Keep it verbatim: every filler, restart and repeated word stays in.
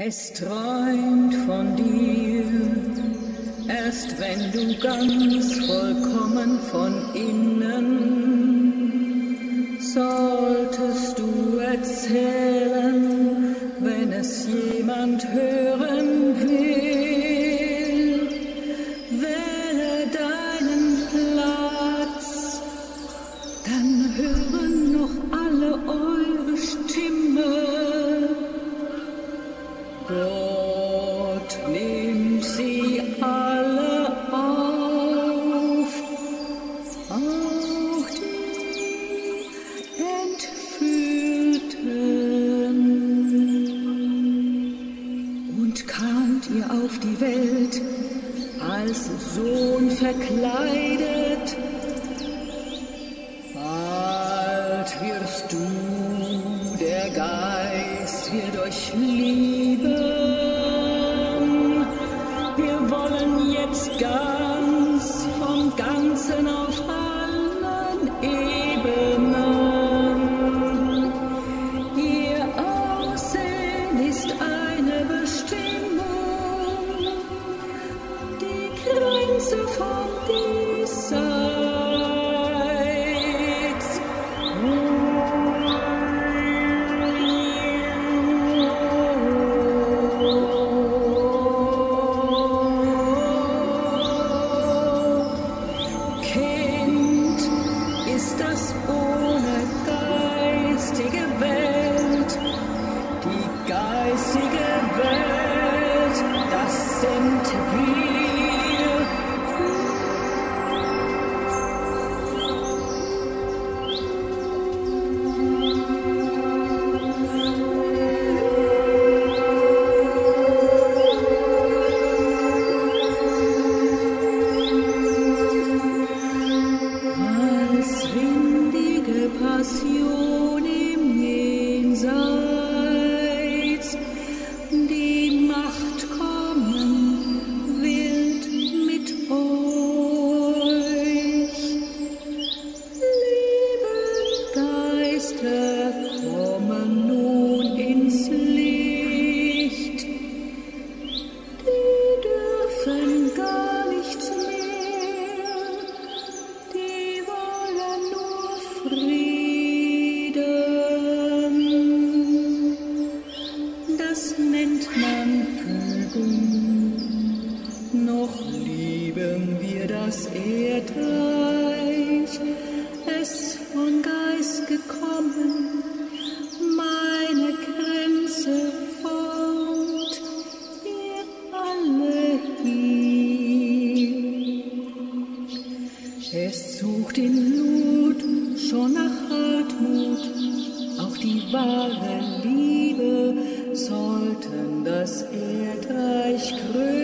Es träumt von dir, erst wenn du ganz vollkommen von innen, solltest du erzählen, wenn es jemand hören will. Wähle deinen Platz, dann hören noch alle eure Stimme. Gott nimmt sie alle auf, auch die Entführten. Und kamt ihr auf die Welt als Sohn verkleidet, bald wirst du, der Geist wird euch lieben. Wir wollen jetzt ganz vom Ganzen auf allen Ebenen. Ihr Aussehen ist eine Bestimmung, die Grenze vom Diesseits. Kind ist das ohne geistige Welt, die geistige Welt, das sind wir. Als windige Passion im Jenseits, die Macht kommen wild mit euch. Liebe Geister, kommen nun ins Licht, die dürfen gar nichts mehr, die wollen nur Frieden. Das nennt man Fügung, noch lieben wir das Erdreich, es von Geist gekommen, meine Grenze fort, ihr alle hier. Es sucht in Blut schon nach Hartmut, auch die wahre Liebe sollten das Erdreich krönen.